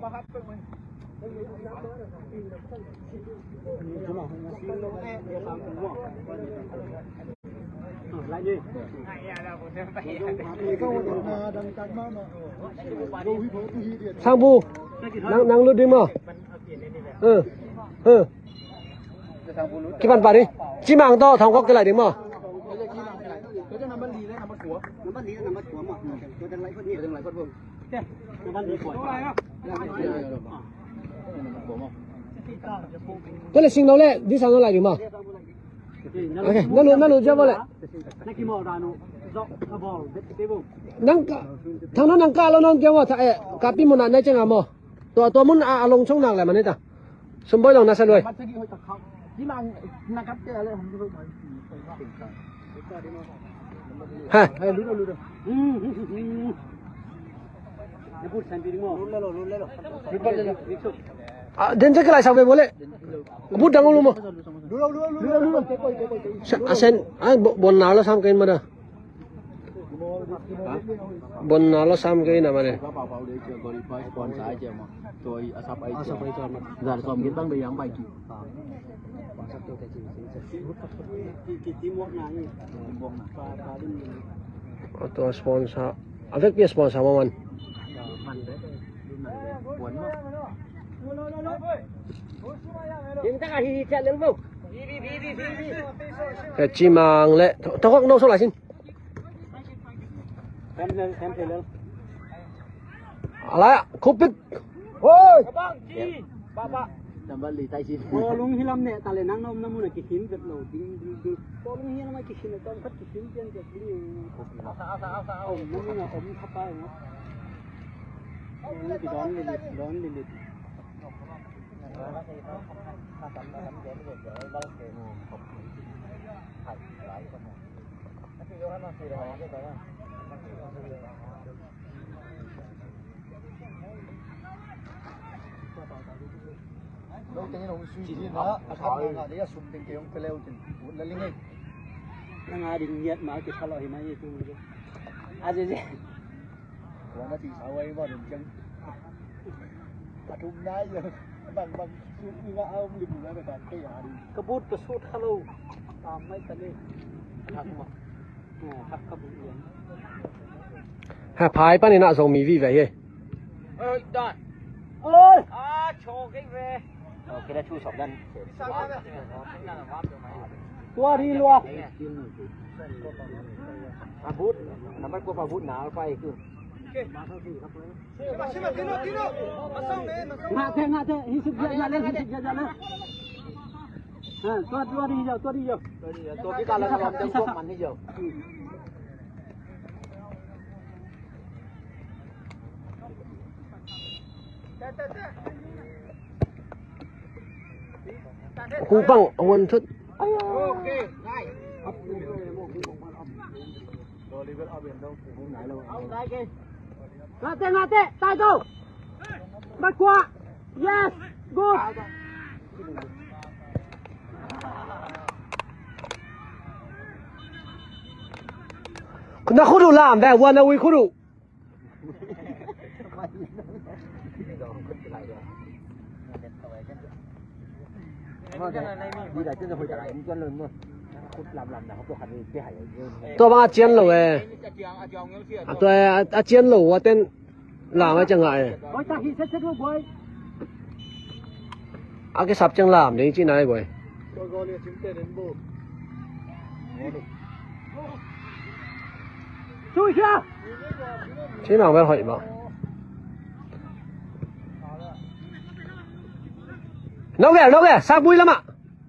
lại đi sang bu nang lu đi mà cái bàn bà đi chỉ mang to thằng có cái lại đi mà cái là sinh đâu lẽ đi sang nó lại đi mà ok nó luôn chưa vào lại năng thằng nó năng cá nó chưa vào tại cá pin một nạn này chẳng à màตัวmuốnลงช่องนางอะไรมันนี่ตาสมบูรณ์ลงน่าสะเลยฮะเดินจะกลายสาวไปหมดเลยพูดดังluมั้งเส้นบนหนาแล้วซ้ำกันมาเด้อบนหนาแล้วซ้ำกันนะมาเนี่ยตัวสปอนเซอร์เอาเว็บเปียสปอนเซอร์มามันcái chim màng lệ thằng con nâu xong lại xin lại khúc bít ôi lung hilam nè ta lên nắng nôm nó mua là kín vật lẩu kín lung hilam mai kín là con phát kín trên cái kín sao nó là ống thắp bay nó thì đón lên đâu cho nên ông suy nghĩ đó thôi là để sụp tiền kia ông phải leo trên là linh ấy năng ai định nhiệt mà cái thằng loại này chứ à gì còn nó thì sao vậy vào đường chân à trung đái giờ bằng suy nghĩ ông định ra cái cái gì cái bút cái sút hello mấy cái này thằng mà thằng cái bút này ha phai bên này nãy giờ mì vậy ấy đợi ôi cho cái về cái đã chui sọc đan tua đi luôn bút nắm bắt qua bút nào phải cứ ngã thế hình sự ra lên tua đi giờ tua cái ta là làm trong quốc mình đi giờ cú băng quân thức ok này ngã tê tay đâu bắt qua yes good nó không đủ làm đây one away không đủ tôi bằng chiên lẩu ấy tôi chiên lẩu tên làm ấy chẳng ngại cái sập chẳng làm đấy chứ này rồi chứ nào mới hỏi mà nấu kìa sang vui lắm ạ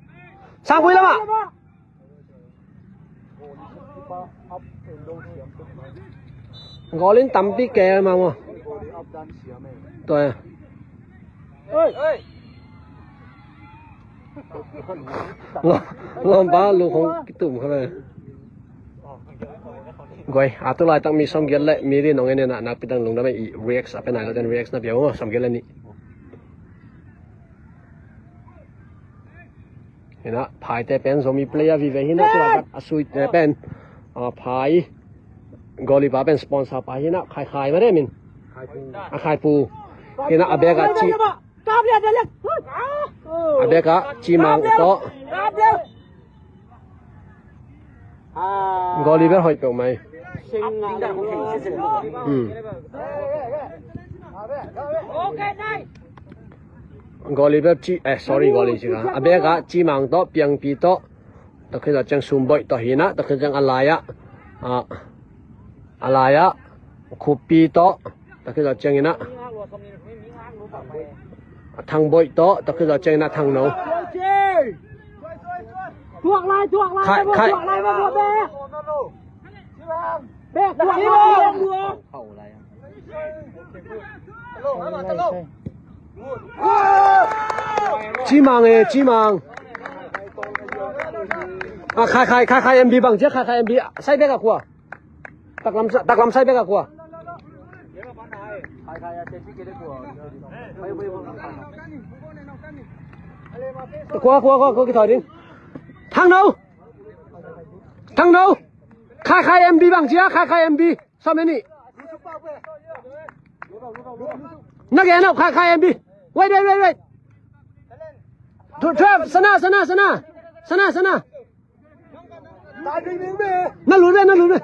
gõ lên tắm tí kè mà tôi ngon ba lu không cái tụm không này rồi tôi lại tăng mi xong kia lại mi đi nông này nè nạp tăng lùng đó mày react apa này là tên react nó biểu xong kia lên điนะพายแต่เป็นสมีเพลย์วิเวหินะที่ว่าสุดเป็นพายกอลิบาเป็นสปอนเซอร์พายนะขายมาได้มินขายปู Kena abega chi. Abega chi mang to. Goliver hỏi cậu mày. Goliver chi, sorry Goliver. Abega chi mang to, piang pi to. Đó khi là chẳng sum bội to hina, đó khi chẳng alaya, kupi to, đó khi là chẳng hina. Thằng bội to, đó khi là chẳng hina thằng nấu. Chuộc lại khai mà chuộc bé. Bé chuộc lại được. Chi mang. Khai MB bằng chiếc khai MB sai bé cả của. Tạc làm sai bé cả của. Qua cái thời đi. Thằng đâu? Khai MB bằng chiếc khai MB. Sao mấy nị? Nó kìa nào khai MB. Wait. Sana. Nó lùi đây.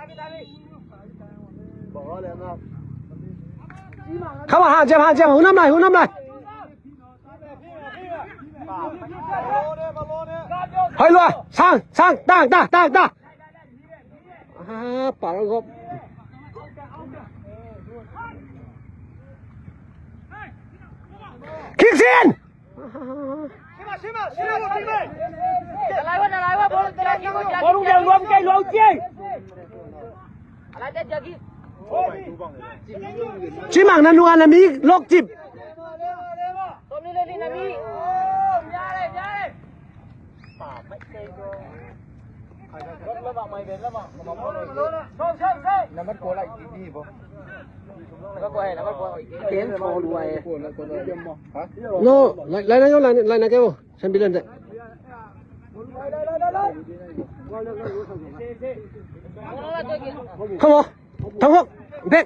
Không mà hàng chém hướng năm này. Hơi lùi, sang, ta. Bảo nó gộp. Kachin! Chỉ mang năn nuan là mi lốc chip. Nắm bắt cô lại đi vô. No, lại này kêu, xem biết lên đấy. Không, thằng Hốc, biết.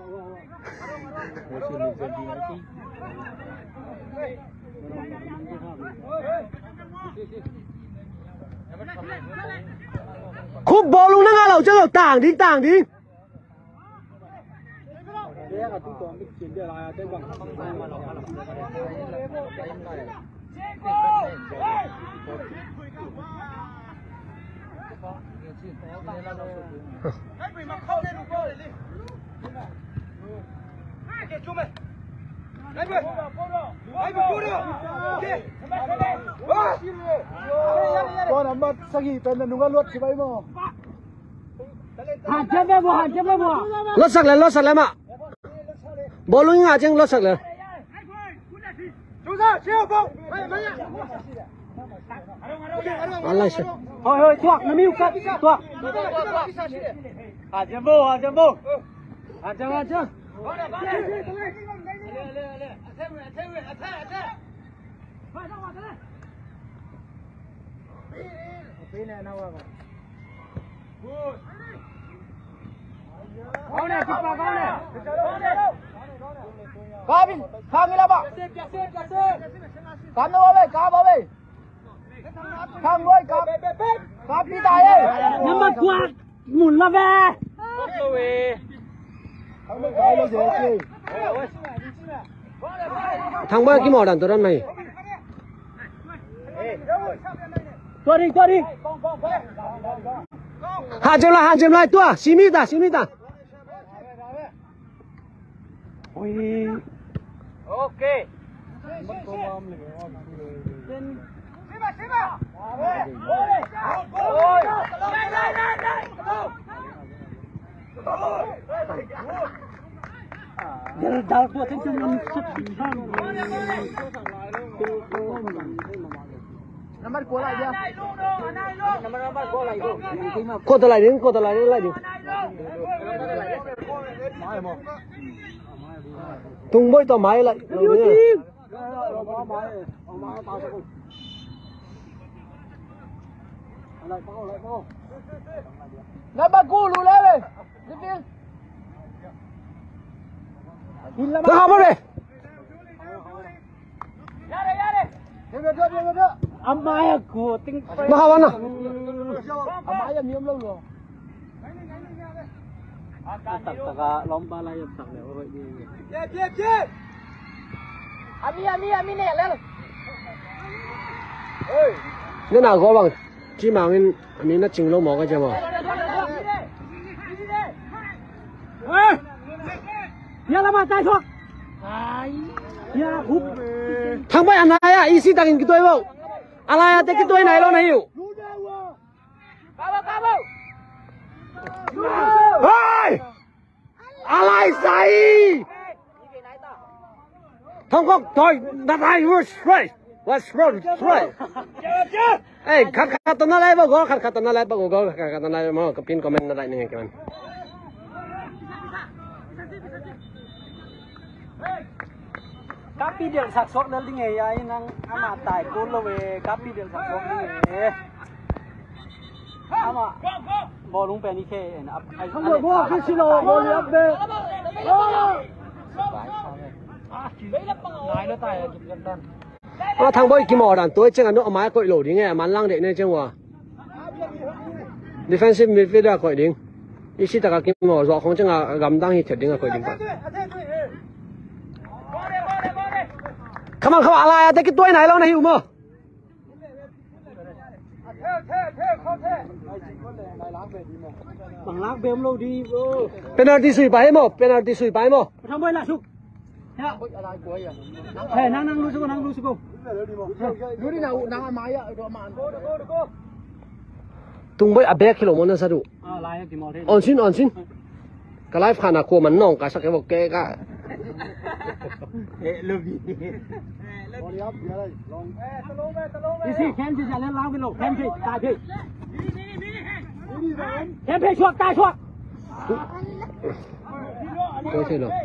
Khúc bò luôn nó ngã lầu chứ tảng đi. Con nắm bắt sagi tên là đúng là luật chỉ bay mà. Hàn chém bé bùa. Lót sạc lại mà. Bố luôn ngã chăng lót sạc lại. Alay sao? Thôi chuộc nó miu cắt chuộc. Hàn chém bùa. Hàn chém. Con này, khang nila ba? Khang đâu vậy? Cá bao vậy? Khang nuôi cá phi tài ấy. Nhưng mà quạt mùn là về. Thằng ba cái mỏ đàn tôi đàn mày. Tua đi. Hạ chém lại tua, xí mi ta. Ôi. Ok. Đào tua thanh xuân xuất Nắm bắt cô lại đi. Nắm bắt cô lại đi. Cô ta lại đi. Tung bơi tao máy lại. Nắm bắt cô lùi lên đi. Nó học đi. Amaya của tinh mà hao ăn à Amaya miếng lâu rồi tặc lom ba lai tặc này rồi đi chết Ami nè lên nếu nào có bằng chỉ mà mình nó chỉnh lâu mỏ cái chứ mà nhà làm tay thuốc nhà hút thằng bay anh này à isi tặng cái tuổi không anh này cái tuổi này lo này hiểu hey anh này sai thằng con thôi đặt hai vừa straight let's straight ê khát tao nói lại bao gõ khát tao nói lại bao gõ khát tao nói mà cái pin comment lại này cái Kapi dia sakso na linge ya inang ama tai ko lo we kapi dia sakso linge ama bo lung pe ni ke na ai không bo cái xí lô bo li ấp be lại nó tai chụp gần đan thằng boy kim mỏ đàn tối chắc là nó máy cội lổ đi nghe màn lăng đệ nên chứ hòa defensive midfielder cội đi isi ta kim mỏ rõ không chắc là gầm đang hít thiệt đi là cội đi Come on, lại cái tuổi này lâu này hiểu mà. Bằng lát bém lâu đi bro. Penalty sủi bái mà, penalty sủi bái mà. Thằng bay lại sụp. Hey, nang lu suko. Lu đi nào nang mai á, đồ mà. Tung bay abek kilo mana satu. Lại cái mỏ thế. On sin. Cái live khana ko man nong ka sakay bok ke ka. Đi xí khen thì lên lao cái lỗ khen thì tài thì khen thì chuột tài chuột Tôi thấy rồi.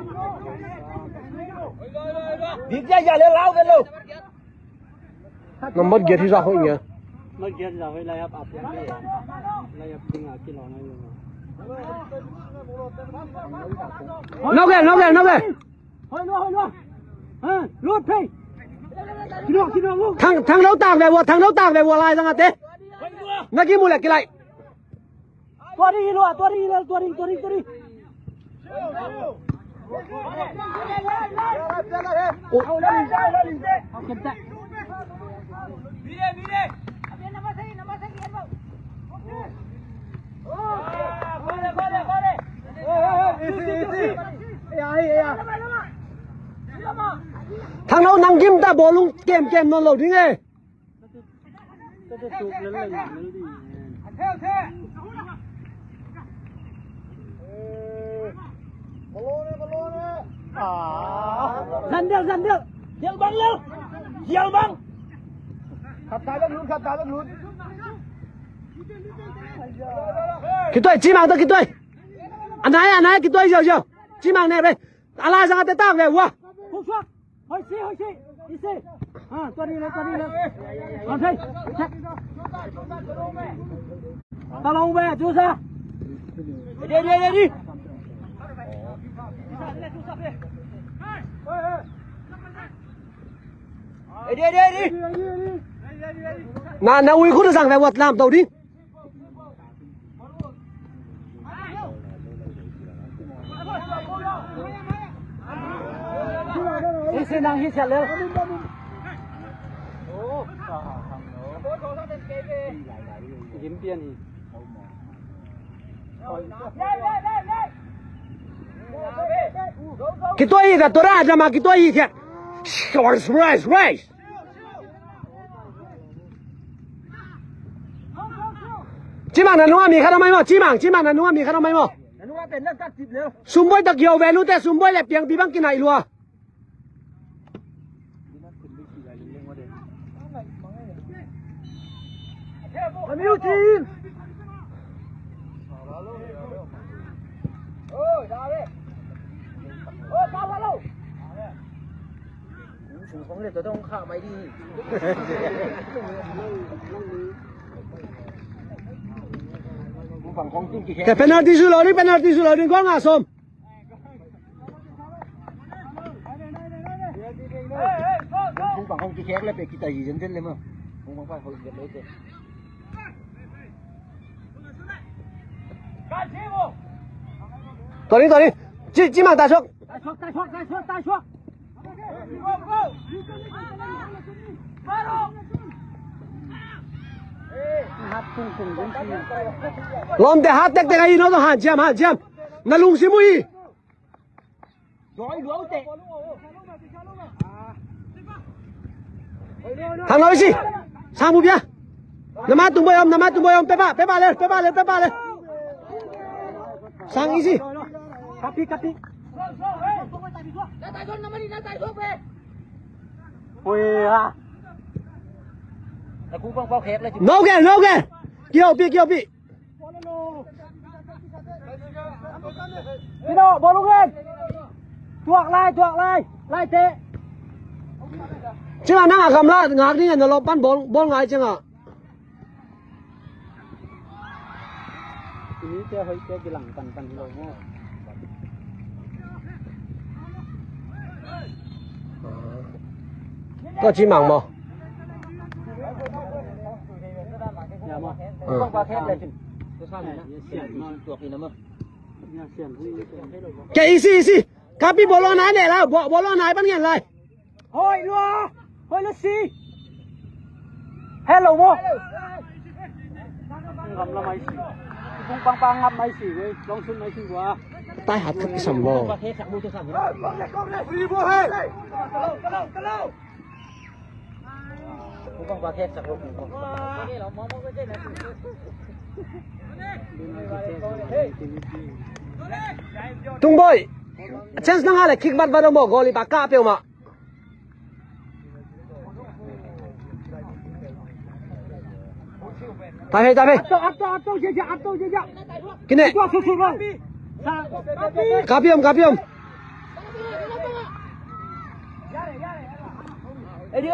việc ra giờ lên lao cái lỗ Nó mất gear thì ra thôi nhỉ. mất gear rồi lại ấp lại ấp tiếng ở cái lỗ này luôn. Nó kìa. Hồi luôn. Lút đi. Chị được luôn. Thằng đấu tạc về vừa lại ra thế. Nó kia mua lại cái lại. Tua đi. Thằng nào năng kim ta bỏ luôn kem nó lẩu đi nghe. Dần được. Dèo băng. Khắp tay bắt luôn. Cái tuổi chỉ mang tới cái tuổi. Anh này cái tuổi giờ. Chỉ mang này đây. Anh lại sang cái tao về qua. Không xuống. Hồi xí. Đi xí. Tua đi lên. Còn đây. Tao lông về chú ra. Đi. Đi. Nào uy khút rằng về vật làm tàu đi. Đi xe đang hít chặt lên. Kiếm tiền thì. Cái tuổi là tôi ra mà cái tuổi gì thiệt. Race. Chỉ mang là nó mi khá đâu mấy mà, chỉ mang là nó mi khá đâu mấy mà. Sum boy đặc nhiều về luôn thế, sum boy lại tiếng bị băng cái này luôn. Amiu chín. Ôi, ra đi. Ôi, cao quá đâu. Chúng phóng liệt tôi không khả mày đi. Cái penalty sút lỗi đi có ngã xôm. Go. cũng bằng không cái lại về cái tay gì dân thế lên mà không bằng phải hồi việc đấy thế Tôi đi chỉ mang tay xuống lom để hát tết cái gì nó hàn chiam nó lung xí mũi thằng nói gì sang một bia nằm mát tung bơi ông pe ba lên sang ý gì copy ôi à là cũng bao khép lại no kìa kêu bị đi đâu bố lúc lên chuộc lại thế chứ là năng cầm lại ngạc đi nó lốp bắn bốn ngày chứ à ini dia hơi cái lẳng tần rồi nha có chỉ mảng mà cũng bao khép lại cái gì copy bộ lo này là bộ lo này bắt nghe lại thôi nó xí hello mo ngầm là mày xí cũng băng ngầm mày xí với long xuân mày xí quá tai hạt cái sầm bò cũng bằng bao khép sạc luôn tung boy chance năng là kick bắt vào đâu goal ba cá bèo mà tay hay áp tô chơi cái này cá bèo đi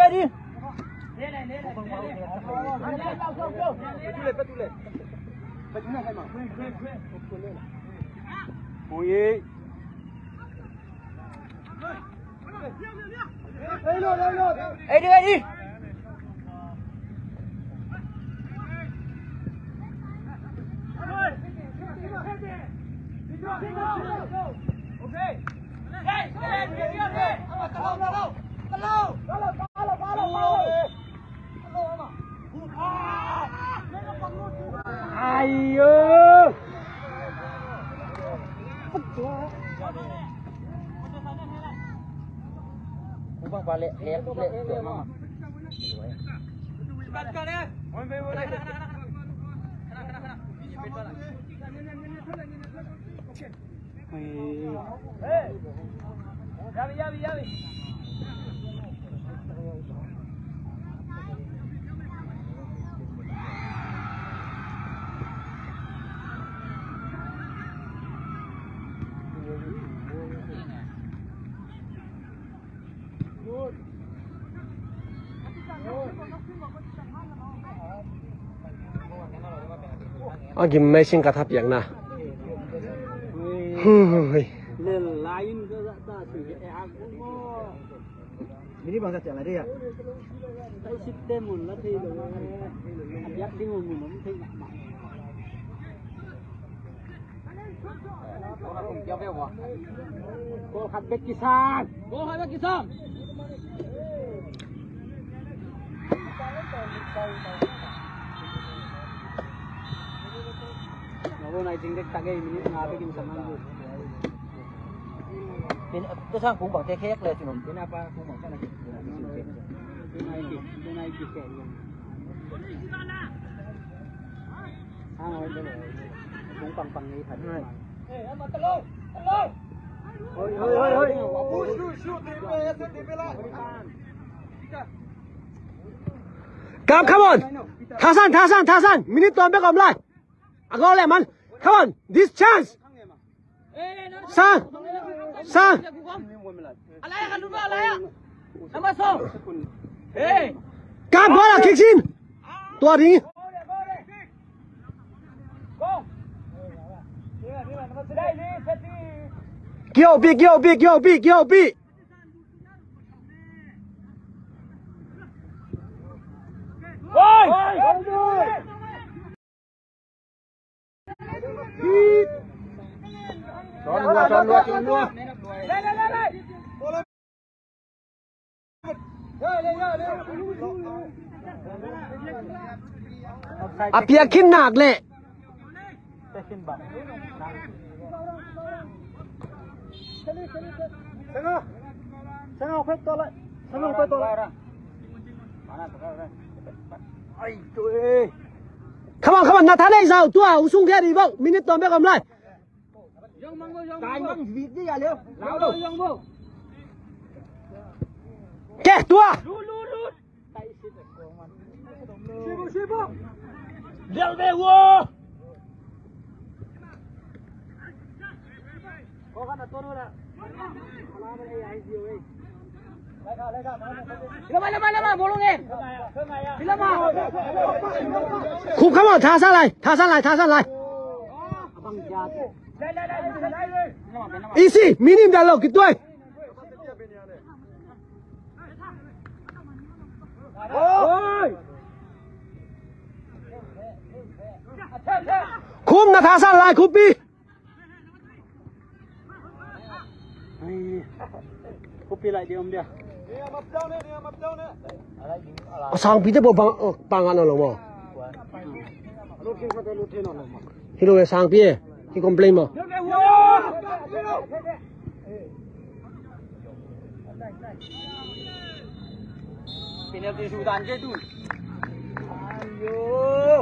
ôi đi ai ơi cũng bằng bao lệ mà kim mấy sinh cả tháp dạng na lên lain ke ta si aku mo ini bangsa jalan dia tay system mun la thi được yak đi mun nó thi cô khát bếp kisan nó này chính cái game mình ngã cái kim sắm ăn rồi tôi sang cũng bằng cái khét lên chúng nó apa cũng bằng cái này cái này kẹt rồi sang rồi đây cũng bằng như thật này ôi come on Thasan minute to back lại go lại man come on this chance sang cam bola Kachin tua đi kêu bi Tròn đua. Apia kin nạc lệ. Sang phép to lại. Sang phép to lại. Ai trời. Come on, Nathan đây sao? Tua usung kia đi bông. Minute to biết không lại. Cái măng vịt đi à liêu. Nào đâu. Kẻ tua. Sibu. Liêu về wo. Có khả năng to nữa nè. Lama, bolong em. Lama. Khúc come on, thả sang lại. Easy, minim dah lo gitu ay. Khum na thả sang lại, khúc đi. Kopi lại đi ông dia. Sang pi te bo pangan lo mo. Hilo sang pi ki complain mo. Penalti Sudan je tu. Ayo.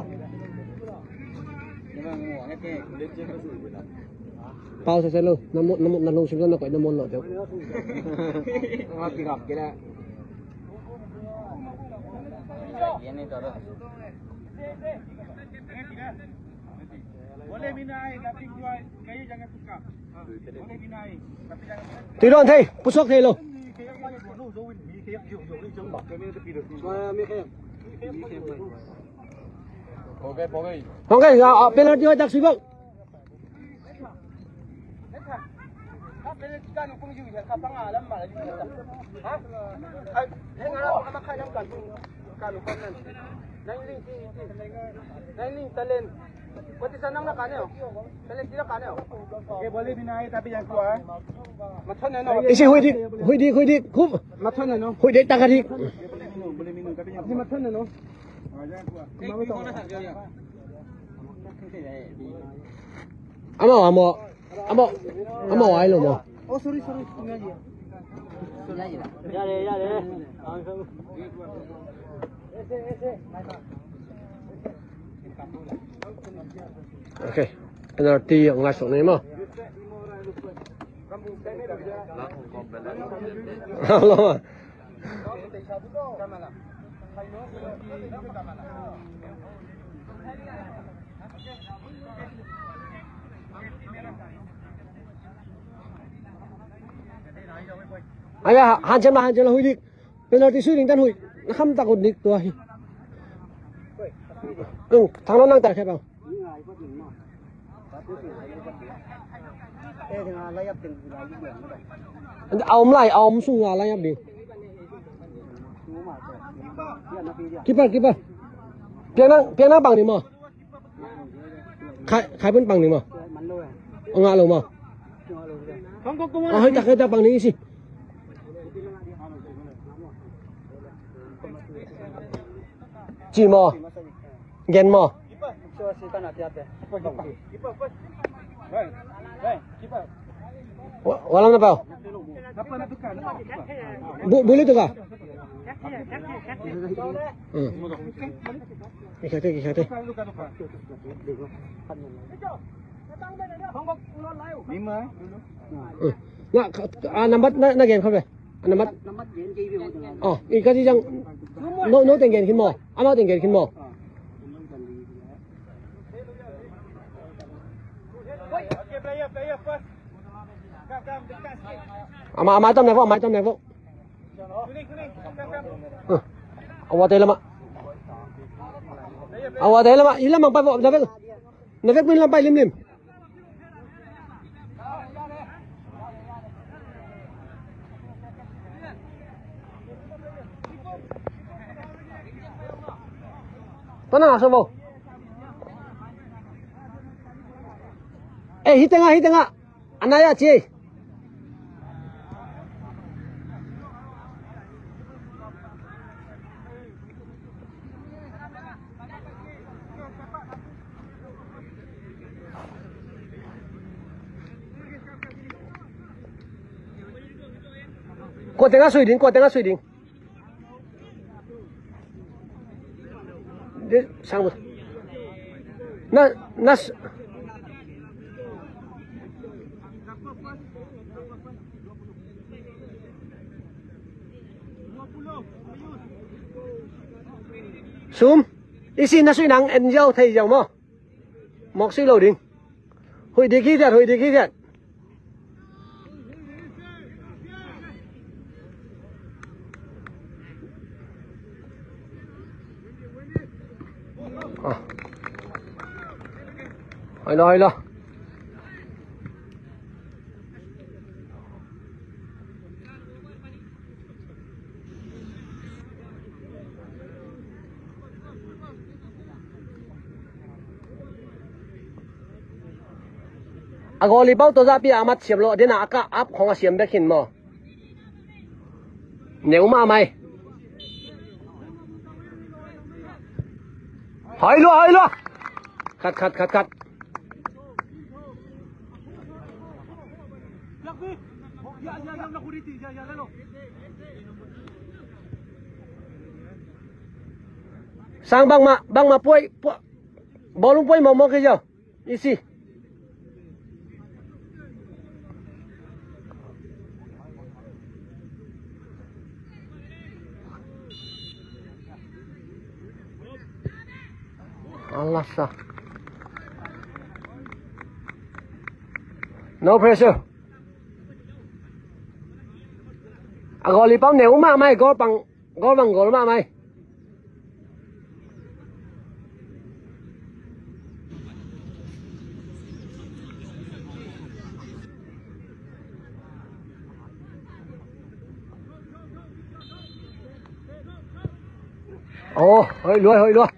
Pau sa selo, namon simsan na ko namon lo. Mati rap kira. Ini terus. Boleh minai tapi jual kayu jangan suka. Boleh minai tapi jangan. Tùy đòn thầy, pusok thầy lo. Okay, penalty hoy tak sibok. Penalty kan kung yung ka pangalan mala yung ha? Ay, nga na makayang kan kanu kanan. Nailing talent. Pati sanang na kaneo. Talent sila kaneo. Okay, boleh binay tapi yang kuah. Maton na no. Isi hoy dik, khum. Maton na no. Hoy dik takadik. Boleh minum tapi yang maton na no. Jangan kuah. Amo ai lo mo. Oh, sorry. Ini aja. Ya deh. Okay. Penalty ang ngasok ni mo. Allah. Aya han chân là huy dik. Penalty suy đình tan huy. Nó không ta cột dik tua hi. Thằng nó năng tài khai bao. Ông sung là lai đi. Keeper. Piang na bằng đi mà. Khai bên bằng đi mà. Ông ngã lâu mà. Hơi ta bằng đi gì. Chỉ mò. Gen mò. Walang na bao. Boleh tu ka? Ikate. Nambat na gen không vậy? Nambat. Oh, ikati jang no tiền gen kin mo. Ama tiền gen kin mo. Ama tâm này vô. Awatay lama. Ilang mang pa po. Navek mo lang pa lim. Tuấn nào sao vô? Ê, hít tiếng à. Anh này à chị. Qua tiếng suy đến, đi sang một. Nó Sum, isi na suy nắng en dâu thầy dòng mò, mọc suy lầu đình, hồi đi kia thiệt. Hỏi lo. Agoli bao to ra pi amat siam lo dena aka ap khonga siam bekin mo. Nếu mà mày. Hỏi lo. Khát. Sang bang ma puai bolong puai mau ke jo. Isi. Allah sah. No pressure. Agoli pau nếu mà mày gol bằng gol mà mày. Ồ, hơi lùi.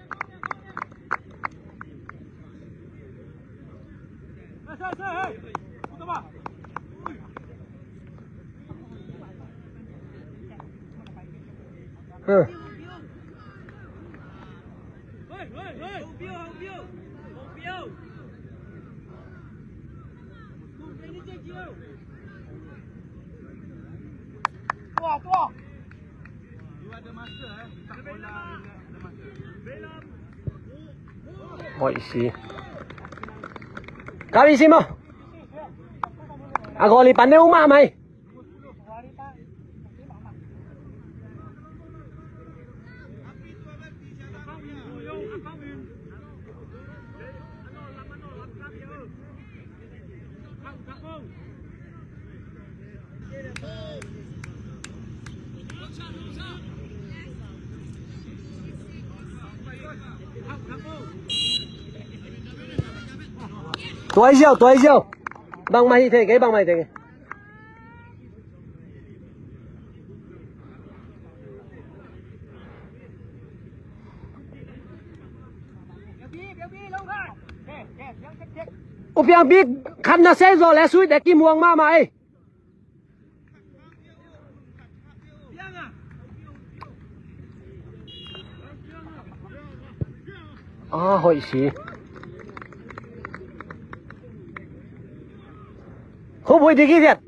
Hỏi gì? Cái gì mà? Gọi pan nếu mà mày. Tuổi diêu. Bằng mày thế cái. Ủa biang biết khăn nó sẽ rồi lẽ suy để kim muông mà mày. Hỏi gì? Không vui thì cái việc.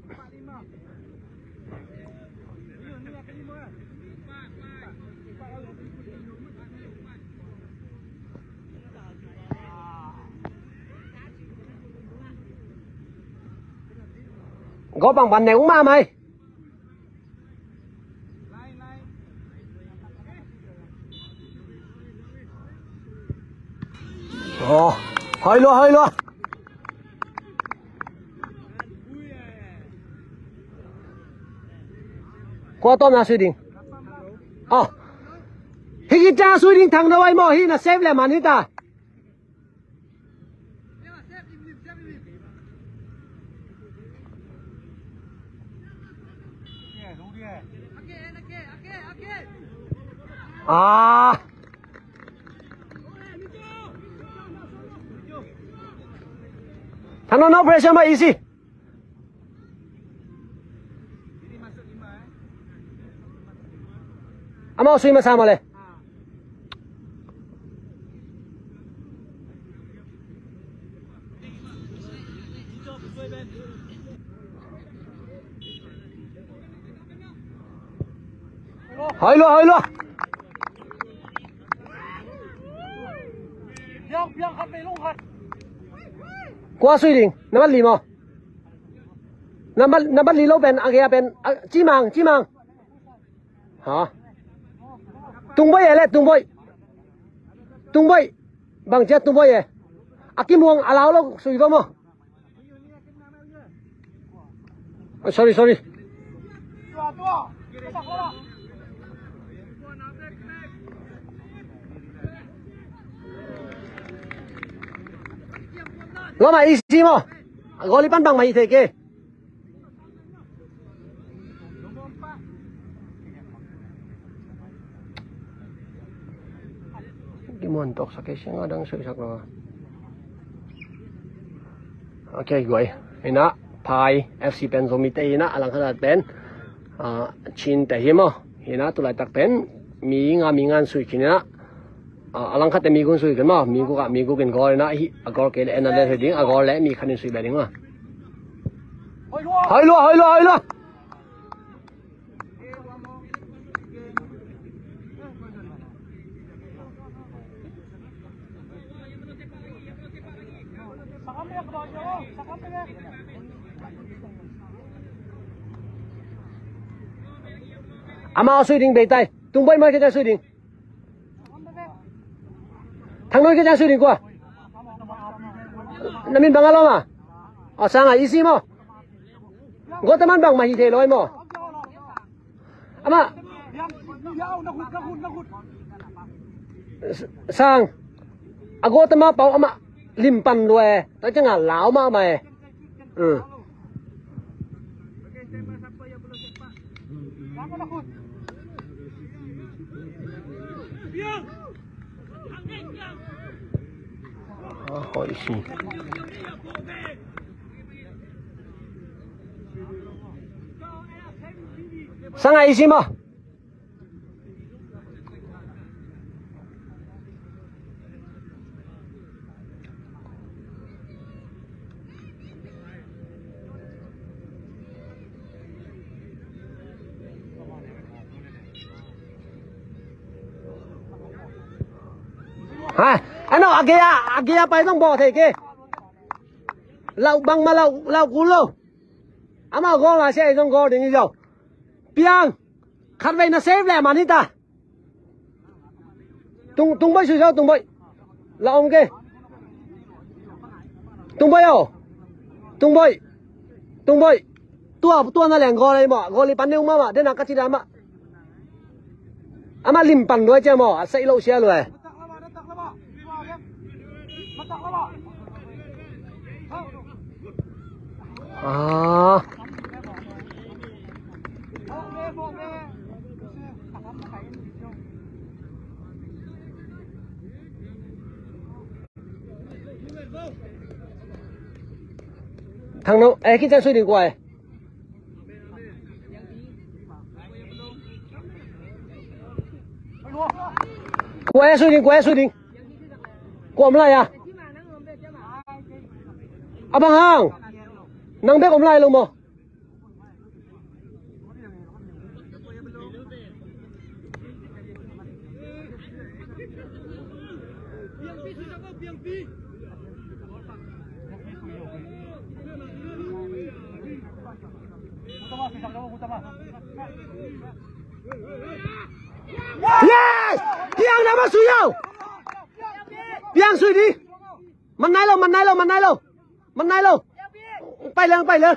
Có bằng bàn này cũng mà mày. Hơi luôn. Qua tôm là suy định. Hi cha suy định thằng đâu ai mò hi là save lại màn hi ta. no pressure mah easy. Ama usui sama le. Hỏi luôn. Qua suy đình, nó bắt lì mà. Nó bắt lì lâu bên, kia bên, chi màng. Hả? Tung bay lệ, tung bay. Bằng chết tung bay. Aki muang alaw lo suy vào mà. Sorry. Lo mà easy mà. Goli pan bằng mày thế kì. Montok sakit siya nga dang suisak na. Okay, guys. Ina Phai FC pen zomite ina alang khadat pen chin te himo ina tulai tak pen mi ngan sui kina alang khat mi gun sui kan ma mi gu ken gol na hi agor ke le na le heding agor le mi khanin sui beding ma. Hai lo. Ama suy đình bể tay, tung bay mai cái trang suy đình. Thằng nói cái trang suy đình qua. Namin bang alo mà. Sang à easy mo. Gua teman bang mahi thế loi mo. Ama. Sang. Ago teman pau ama limpan loi. Tapi jangan lau ma mày. Hỏi gì? Sang ngày gì mà? Hả? Ano agia pa itong bote ke? Lau bang ma lau kulo. Ama go ma siya itong go din niyo. Piang. Khát vậy nó save lại mà đi ta. Tung bay sao tung bay. Là ông ke. Tung bay. Tua na leng goเลยmo. Go li pan neu ma den na ka chi da ma. Ama lim panด้วยเจ้าหมอใส่โลเสียเลย thằng nào cái chân suy đi qua suy đi qua lại à bằng hàng năng biết lại luôn mà yes piang đã bắt suy đâu piang suy đi mình nay lâu bay lên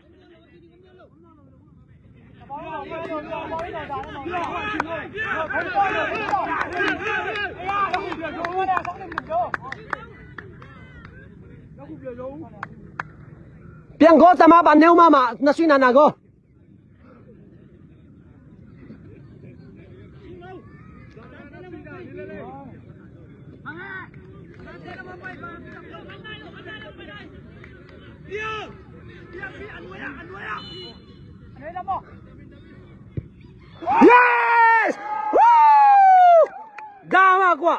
piang có tama bàn nêu mà nó suy nào go Yes! Woo! Gama quá.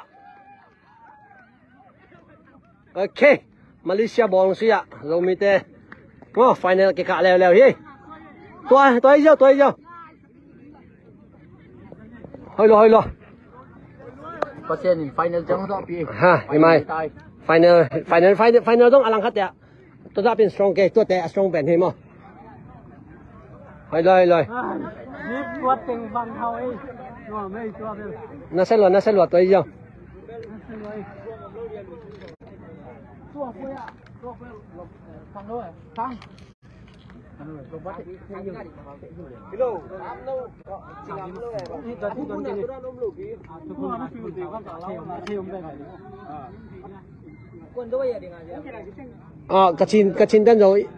Ok, Malaysia bóng xia, rồi mi tê. Wow, final cái cả leo leo đi. Tôi vô. Hơi lo. Có xe nhìn final chẳng rõ bị. Ha, đi mai. Final dong alang khát ya. Tôi đãเป็น strong cái, tôiแต่ strong เป็น hiểm mà. Hơi lo. นี่ปวดเต็งฟันเขาไอ้ก็ไม่ตัวเดียว Nó sẽ lọt tôi vô. ตัวเฟี้ยฟังด้วยฟังลงบัตรกิโลจริงเลยนี่ตอนที่โดนจริงทุกคนมาฟิวตีก็เที่ยวได้ไหมคนด้วยอย่างนี้ Kachin tên rồi.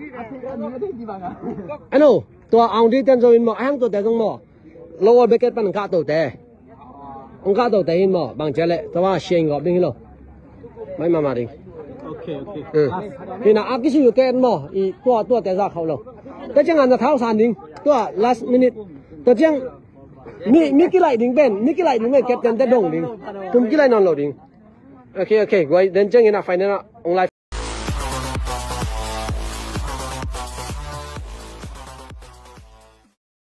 Anh ơi, tôi ông đi tên rồi mà anh tôi tên không mà. Lâu bây giờ bạn cả tôi tên. Ông cả tôi tên mà bằng chế lệ, tôiว่าเชียงกับนี่หรอไม่มาดิโอเคนี่นะอากิชิอยู่แกนบ่อีตัวแต่ซาเขาหรอแต่จังอันน่ะเท้าสานดิงตัว last minute ตัวจังมีกี่ไหลดิงเป็นมีกี่ไหลดิงไม่เก็บกันแต่ดงดิงคุมกี่ไหลนอนหลดิงโอเคไว้เดินจังนี่นะไฟนั่นน่ะองไล